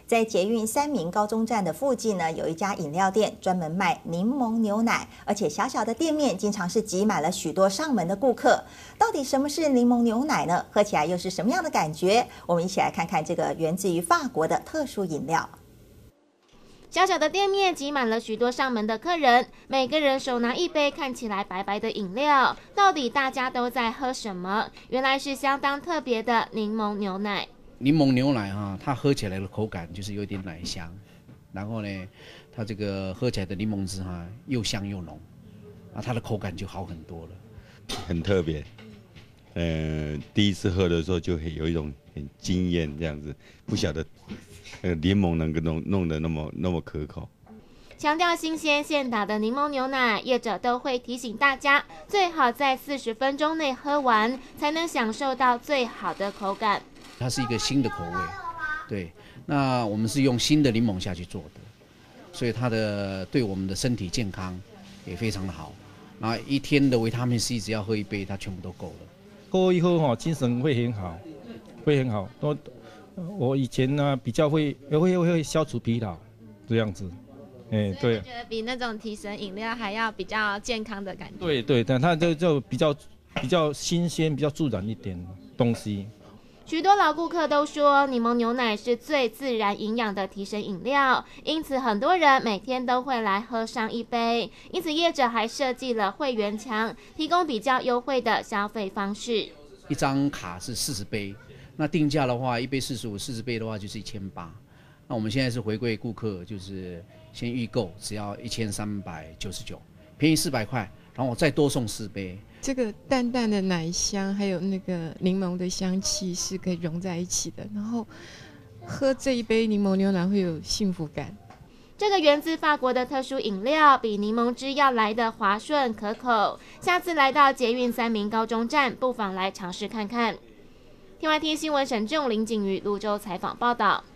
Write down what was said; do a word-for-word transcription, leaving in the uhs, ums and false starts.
在捷运三民高中站的附近呢，有一家饮料店，专门卖柠檬牛奶，而且小小的店面经常是挤满了许多上门的顾客。到底什么是柠檬牛奶呢？喝起来又是什么样的感觉？我们一起来看看这个源自于法国的特殊饮料。 小小的店面挤满了许多上门的客人，每个人手拿一杯看起来白白的饮料，到底大家都在喝什么？原来是相当特别的柠檬牛奶。 柠檬牛奶啊，它喝起来的口感就是有点奶香，然后呢，它这个喝起来的柠檬汁哈、啊、又香又浓，啊，它的口感就好很多了， 很特别。呃，第一次喝的时候就会有一种很惊艳这样子，不晓得呃柠檬能够弄弄得那么那么可口。 强调新鲜现打的柠檬牛奶，业者都会提醒大家，最好在四十分钟内喝完，才能享受到最好的口感。 它是一个新的口味，对，那我们是用新的柠檬下去做的，所以它的对我们的身体健康也非常的好。然后一天的维他命 C 只要喝一杯，它全部都够了。 喝一喝哈，精神会很好，会很好。我我以前呢比较会会会消除疲劳，这样子。哎，对， 觉得比那种提神饮料还要比较健康的感觉。 对对，但它就就比较比较新鲜、比较自然一点东西。 许多老顾客都说，柠檬牛奶是最自然营养的提神饮料，因此很多人每天都会来喝上一杯。因此业者还设计了会员墙，提供比较优惠的消费方式。 一张卡是四十杯，那定价的话，一杯四十五，四十杯的话就是一千八。那我们现在是回馈顾客，就是先预购，只要一千三百九十九，便宜四百块，然后我再多送四杯。 这个淡淡的奶香，还有那个柠檬的香气是可以融在一起的，然后喝这一杯柠檬牛奶会有幸福感。 这个源自法国的特殊饮料，比柠檬汁要来的滑顺可口。下次来到捷运三民高中站，不妨来尝试看看。天外天新闻沈仲林景瑜泸州采访报道。